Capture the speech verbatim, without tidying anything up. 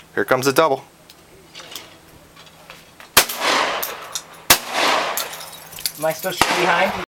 Here comes a double. Am I supposed to be behind?